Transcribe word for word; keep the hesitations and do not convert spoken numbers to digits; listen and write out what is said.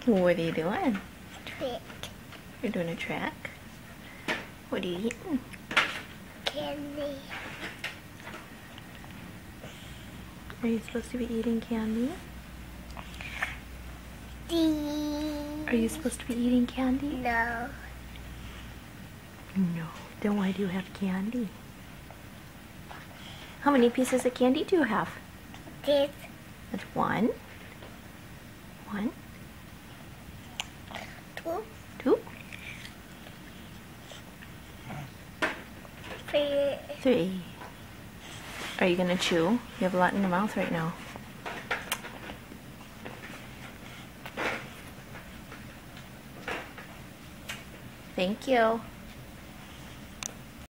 What are you doing? Trick. You're doing a trick? What are you eating? Candy. Are you supposed to be eating candy? D. Are you supposed to be eating candy? No. No. Then why do you have candy? How many pieces of candy do you have? This. That's one. One. Two. Two. Three. Three. Are you gonna chew? You have a lot in your mouth right now. Thank you.